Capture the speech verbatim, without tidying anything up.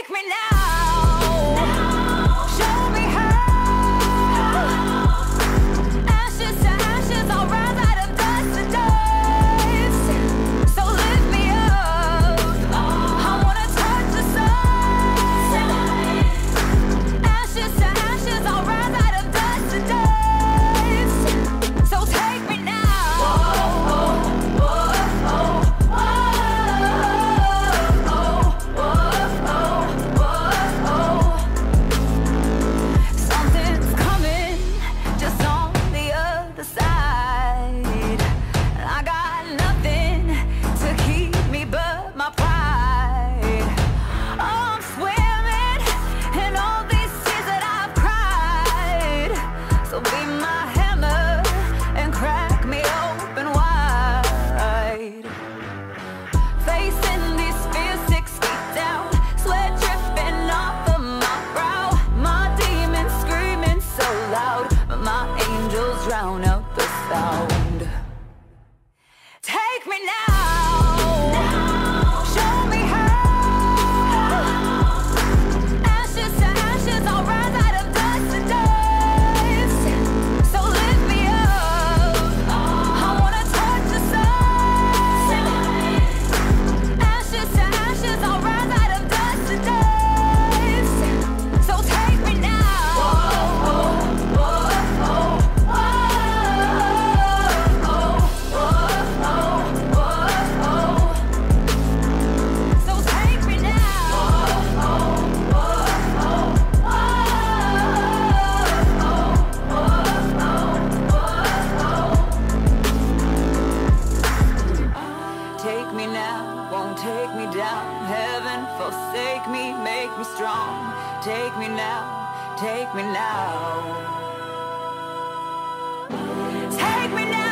take me now. Show me how. Ashes to ashes, I'll rise out of dust to dust. So lift me up. I wanna touch the sun. Ashes to ashes, I'll rise out of dust to dust. So take me now. Something's coming just on the other side. I got nothing to keep me but my pride. Oh, I'm swimming in all these tears that I've cried. So be my hammer and crack me open wide. Facing these fears six feet down, sweat dripping off of my brow. My demons screaming so loud, but my angels drown out the sound. Take me now. Show me how. Ashes to ashes, I'll rise out of dust to dust. So lift me up. I wanna touch the sun. Ashes to ashes, I'll rise out of dust to dust. So take me now. So take me now. Take me now, won't take me down. Heaven forsake me, make me strong. Take me now, take me now. Take me now.